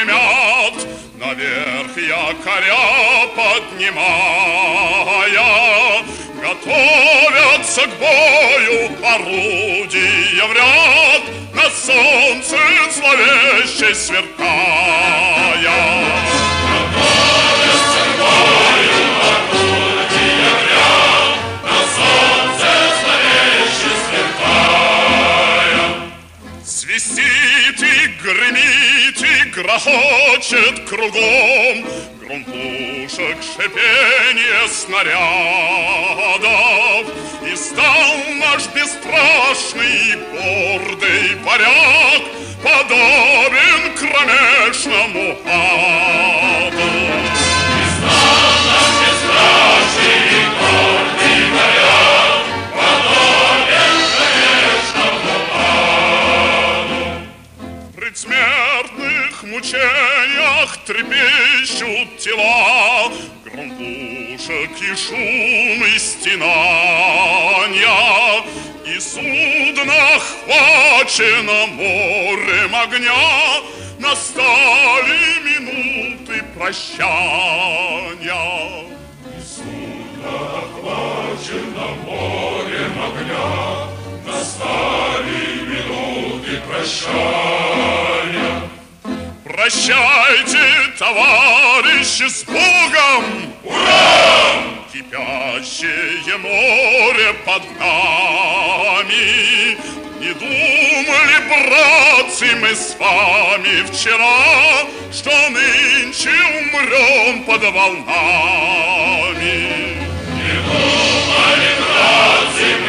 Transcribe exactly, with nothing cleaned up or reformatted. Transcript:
гремят, наверх якоря поднимая, готовятся к бою орудия в ряд, на солнце зловеще сверкая. Готовятся к бою орудия в ряд, на солнце зловеще сверкая. Свистит и гремит и грохочет кругом гром пушек, шипенье снарядов. И стал наш бесстрашный и гордый варяг подобен кромешному аду. И стал наш бесстрашный и гордый варяг подобен кромешному аду. При смертных мучениях трепещут тела, гром пушек и шум и стенанья, и судно хвачено морем огня, настали минуты прощания. И судно хвачено морем огня, настали минуты прощания. Прощайте, товарищи, с Богом! Ура! Кипящее море под нами. Не думали, братцы, мы с вами вчера, что нынче умрем под волнами. Не думали, братцы,